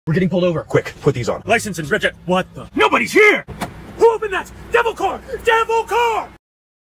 We're getting pulled over. Quick, put these on. License and Bridget. What the? Nobody's here! Who opened that? Devil car! Devil car!